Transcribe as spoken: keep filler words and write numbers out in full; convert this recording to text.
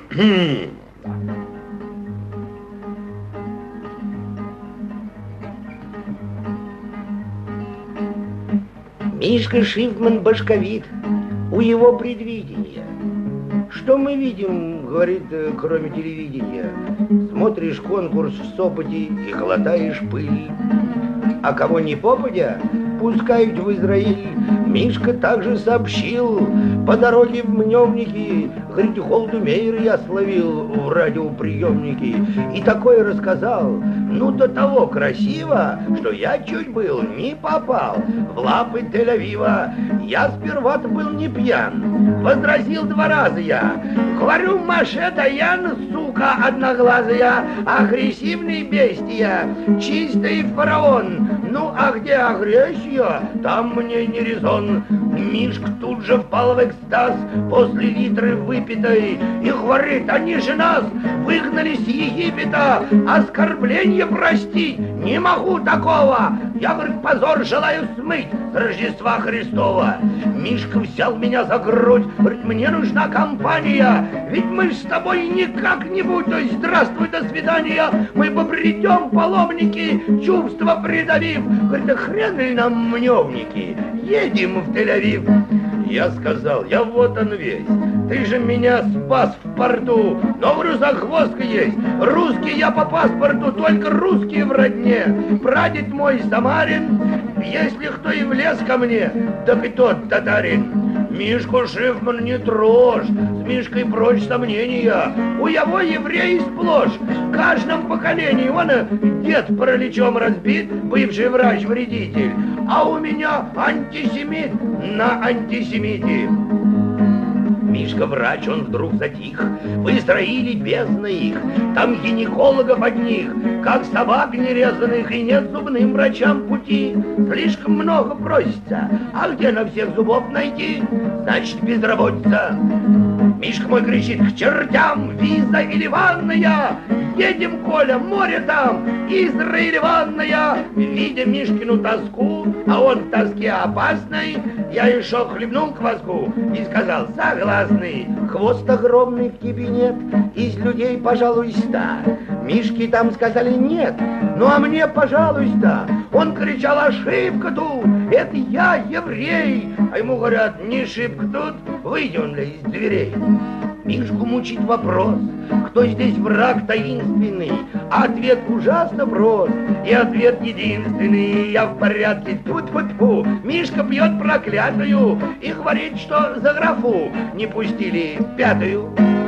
Мишка Шифман башковит, у его предвидения. Что мы видим, говорит, кроме телевидения? Смотришь конкурс в Сопоте и глотаешь пыль. А кого не попадя, пускают в Израиль. Мишка также сообщил по дороге в Мневники, говорит, Голдумейр я словил в радиоприемнике. И такое рассказал, ну до того красиво, что я чуть был не попал в лапы Тель-Авива. Я сперва-то был не пьян, возразил два раза я. Говорю, Маше Даян, сука одноглазая, агрессивный бестия, чистый фараон. Ну, а где агрессия, там мне не резон. Мишка тут же впал в экстаз после литры выпитой и говорит, они же нас выгнали с Египета, оскорбление простить не могу такого. Я, говорит, позор желаю смыть с Рождества Христова. Мишка взял меня за грудь, говорит, мне нужна компания, ведь мы с тобой не как-нибудь, то есть здравствуй, до свидания, мы побредем паломники, чувства придавив. Говорит, да хрен ли нам Мневники, едем в Тель-Авив. Я сказал, я вот он весь, ты же меня спас в порту, но, говорю, загвоздка есть, русский я по паспорту, только русские в родне. Прадед мой Самарин, если кто и влез ко мне, так и тот татарин. Мишку Шифман не трожь, с Мишкой прочь сомнения, у его евреи сплошь, в каждом поколении. Он дед параличом разбит, бывший врач-вредитель, а у меня антисемит на антисемите. Мишка врач, он вдруг затих, выстроили бездна их, там гинекологов одних, как собак нерезанных, и нет зубным врачам пути. Слишком много просится, а где на всех зубов найти? Значит, безработица. Мишка мой кричит, к чертям, виза или ванная, едем, Коля, море там, Израиль ванная. Видя Мишкину тоску, а он в тоске опасной, я еще хлебнул кваску и сказал, согласный, хвост огромный в тебе нет, из людей, пожалуй, ста. Мишки там сказали нет, ну а мне, пожалуйста. Он кричал, ошибка тут, это я еврей. А ему говорят, не шибко тут, выйди он из дверей. Мишку мучит вопрос, кто здесь враг таинственный, а ответ ужасно прост, и ответ единственный, я в порядке, тьфу-тьфу-тьфу. Мишка пьет проклятую и говорит, что за графу не пустили пятую.